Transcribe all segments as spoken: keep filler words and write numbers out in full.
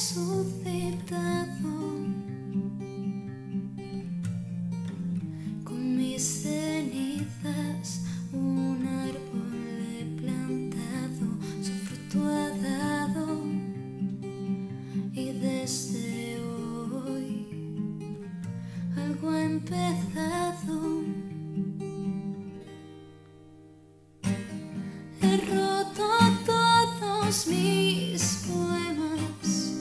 resucitado, con mis cenizas un árbol he plantado, su fruto ha dado, y desde hoy algo ha empezado. He roto todos mis poemas,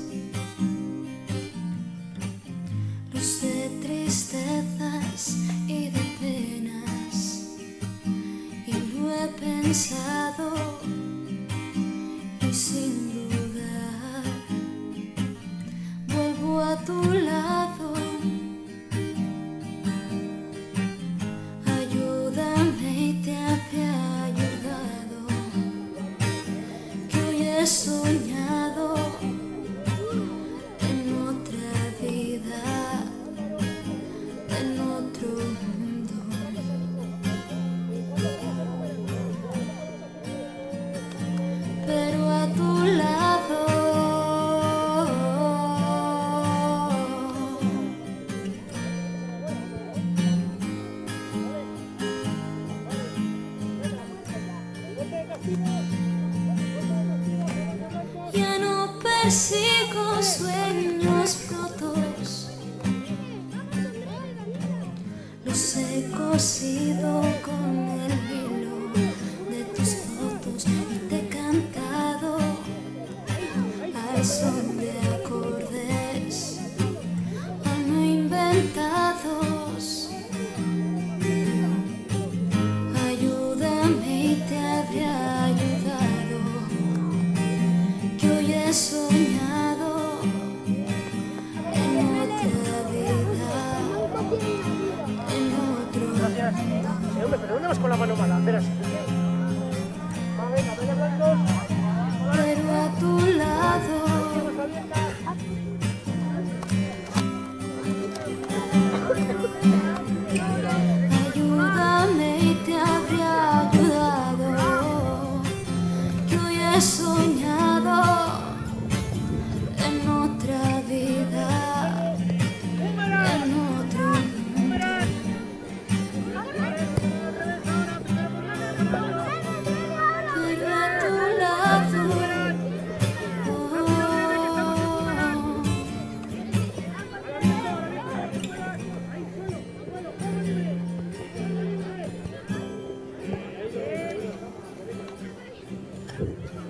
los de tristezas y de penas, y lo he pensado, y sin dudar vuelvo a tu lado. Ayúdame y te había ayudado, que hoy he soñado en otra vida, en otro mundo. Pero a tu lado, ya no persigo sueños rotos, los he cosido con el hilo de tus fotos y te he cantado al son de acordes aún no inventados. Ayúdame y te habría ayudado, que hoy he soñado en otra vida, en otro mundo. Sí, hombre, pero ¿dónde vas con la mano mala? Verás. Va, venga, voy hablando. Pero a tu lado, ayúdame y te habría ayudado, que hoy he soñado en otra vida, en otro mundo. Pero a tu lado, oh.